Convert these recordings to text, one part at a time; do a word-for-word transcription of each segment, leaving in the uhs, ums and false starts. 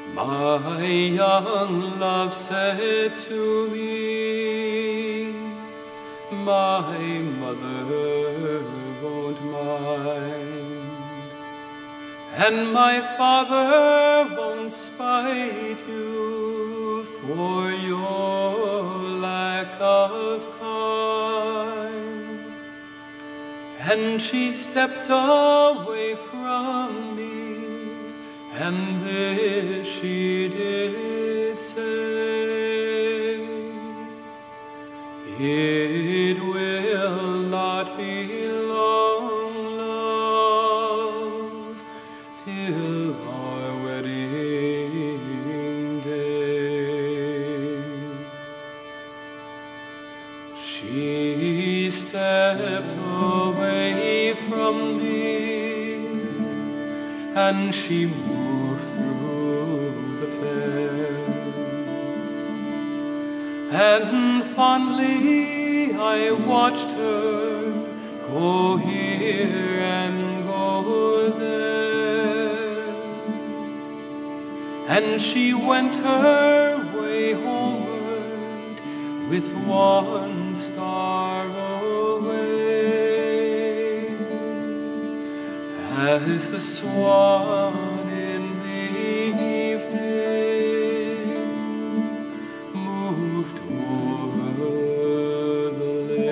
My young love said to me, my mother won't mind, and my father won't spite you for your lack of kind. And she stepped away from me, and this she did say, it will not be long, love, till our wedding day. She stepped away from me, and she moved through the fair, and fondly I watched her go here and go there, and she went her way homeward with one star away, as the swan in the evening moved over the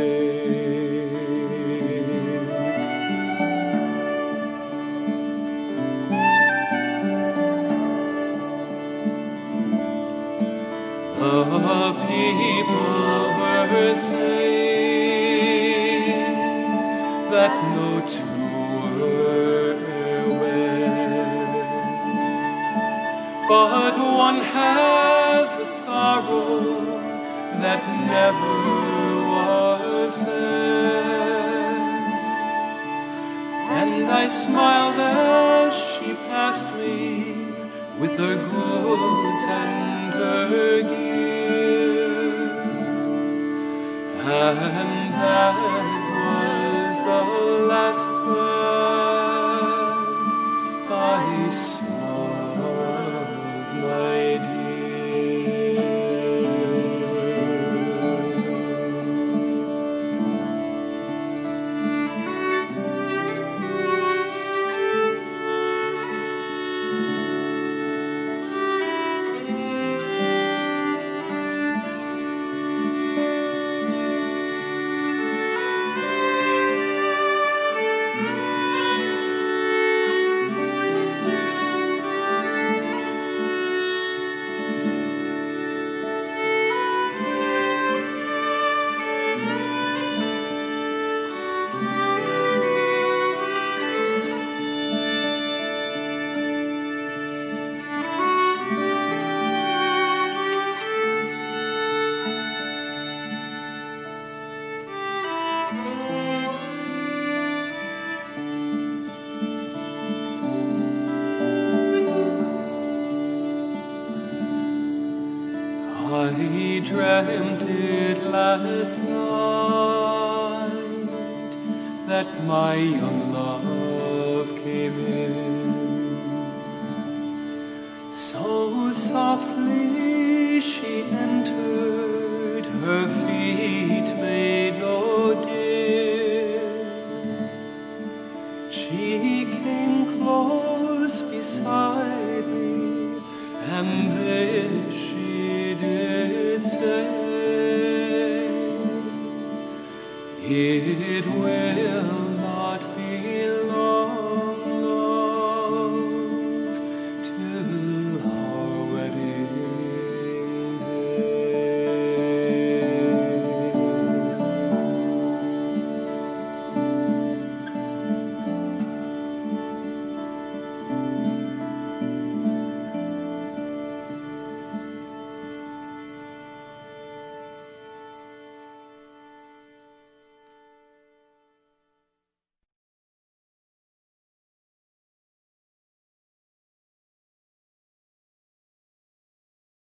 lake. The people were saying that no two were wed, but one has a sorrow that never was said. And I smiled as she passed me with her goods and her gear, and that was the last that I saw of my dear. I dreamt it last night that my young love came in, so softly she entered, her feet made no din. She came close beside me, and this she did say, it will